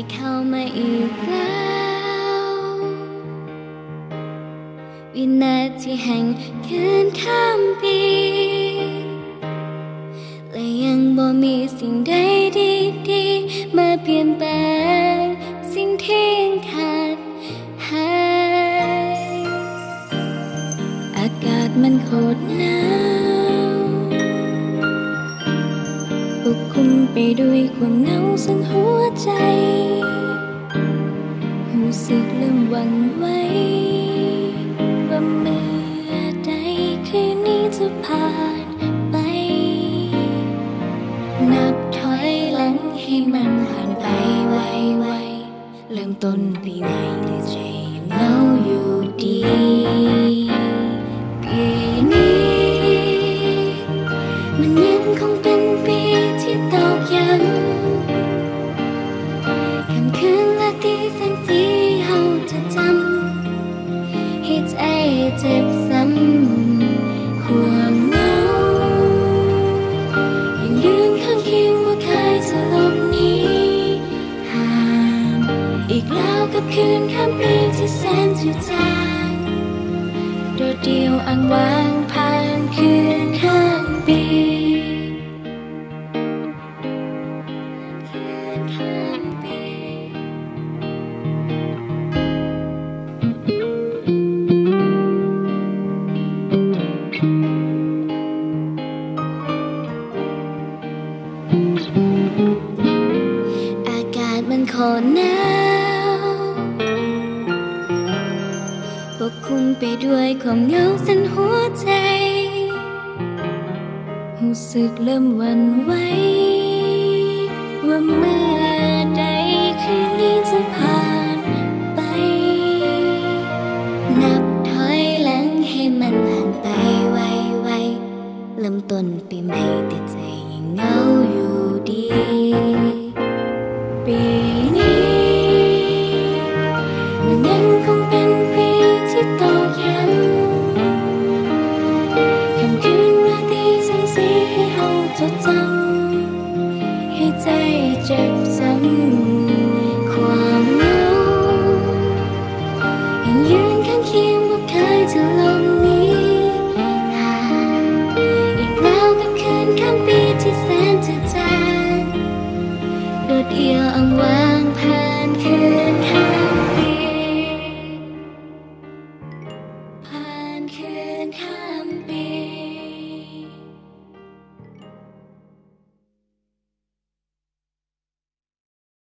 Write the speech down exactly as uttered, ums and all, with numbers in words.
เข้ามาอีกแล้ววินาทีแห่งคืนข้ามปีและยังบ่มีสิ่งใดดีๆมาเปลี่ยนแปลงสิ่งที่ยังขาดหายอากาศมันโคตรหนาวปกคลุมไปด้วยความเหงาสั่นหัวใจรู้สึกเริ่มหวั่นไหวว่าเมื่อใดคืนนี้จะผ่านไปนับถอยหลังให้มันผ่านไปไวๆเริ่มต้นปีใหม่แต่ใจยังเหงาอยู่ดีปีนี้มันยังคงเป็นปีที่ตอกย้ำค่ำคืนและตีแสงสีเฮาจะจำให้ใจเจ็บซ้ำความเหงายังยืนข้างเคียงว่าเคยจะหลบหนีห่างอีกแล้วกับคืนข้ามปีที่แสนจืดจางโดดเดี่ยวอ้างว้างผ่านคืนข้ามปีคืนข้ามปีอากาศมันโคตรหนาวปกคลุมไปด้วยความเหงาสั่นหัวใจรู้สึกเริ่มหวั่นไหวว่าเมื่อใดคืนนี้จะผ่านไปนับถอยหลังให้มันผ่านไปไวๆเริ่มต้นปีใหม่แต่ใจยังเหงาอยู่ดีปีนี้มันยังคงเป็นปีที่ตอกย้ำค่ำคืนราตรีแสงสีให้เฮาจดจำให้ใจเจ็บซ้ำความเหงายังยืนข้างเคียงว่าเคยจะหลบหนีห่างอีกแล้วกับคืนข้ามปีที่แสนจะจางโดดเดี่ยวอ้างว้างผ่านคืนข้ามปีผ่านคืนข้ามปี